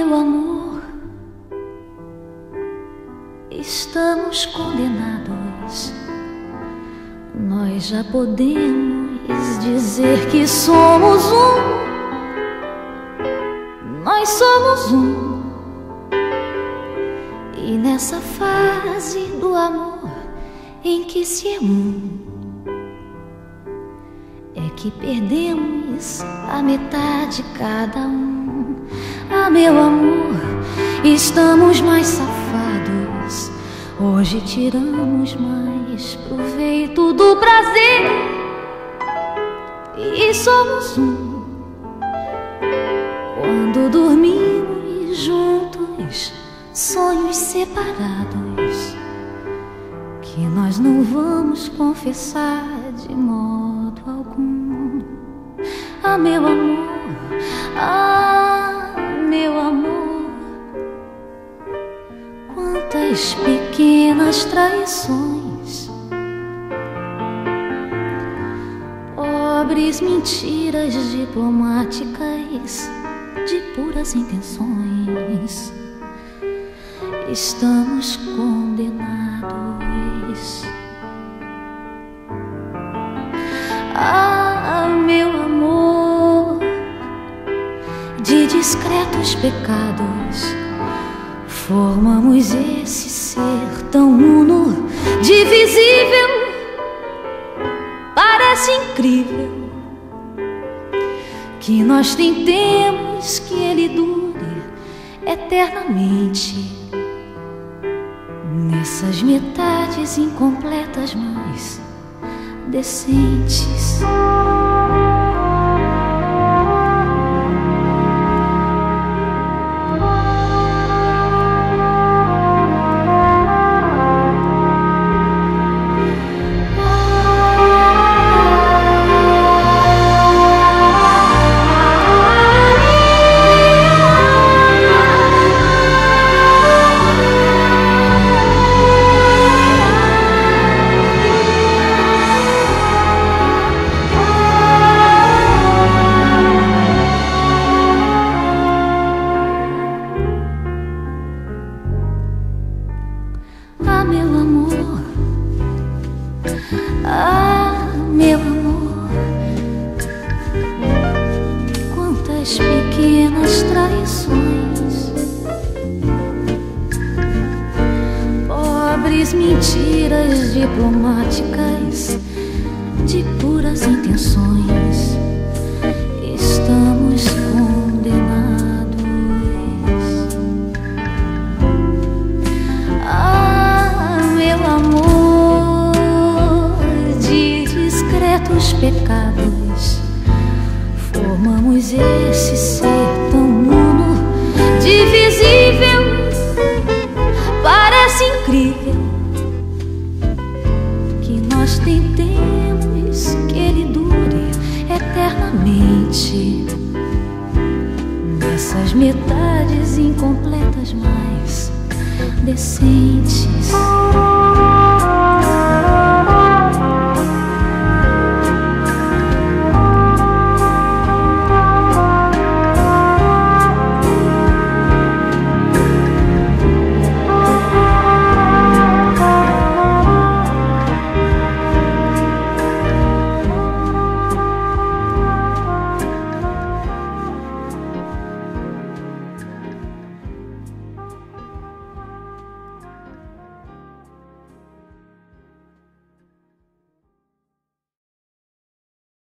meu amor, estamos condenados. Nós já podemos dizer que somos um. Nós somos um. E nessa fase do amor em que se é um, é que perdemos a metade cada um. Ah, meu amor, estamos mais safados. Hoje tiramos mais proveito do prazer e somos um. Quando dormimos juntos, sonhos separados, que nós não vamos confessar de modo algum. Ah, meu amor, ah, meu amor, quantas pequenas traições, pobres mentiras diplomáticas de puras intenções, estamos condenados. Ah, meu amor, de discretos pecados formamos esse ser tão uno, divisível, parece incrível que nós tentemos que ele dure eternamente nessas metades incompletas, mas decentes. Ah, meu amor, ah, meu amor, quantas pequenas traições, pobres mentiras diplomáticas de puras intenções, estamos condenados. Os pecados formamos esse ser tão uno, divisível, parece incrível que nós tentemos que ele dure eternamente nessas metades incompletas, mas decentes.